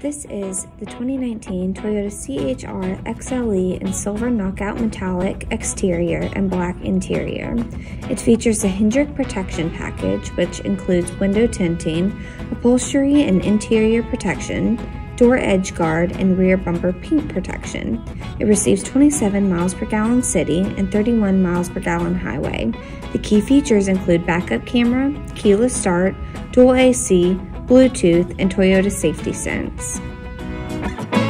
This is the 2019 Toyota C-HR XLE in silver knockout metallic exterior and black interior. It features a Hendrick protection package, which includes window tinting, upholstery and interior protection, door edge guard, and rear bumper paint protection. It receives 27 miles per gallon city and 31 miles per gallon highway. The key features include backup camera, keyless start, dual AC, Bluetooth, and Toyota Safety Sense.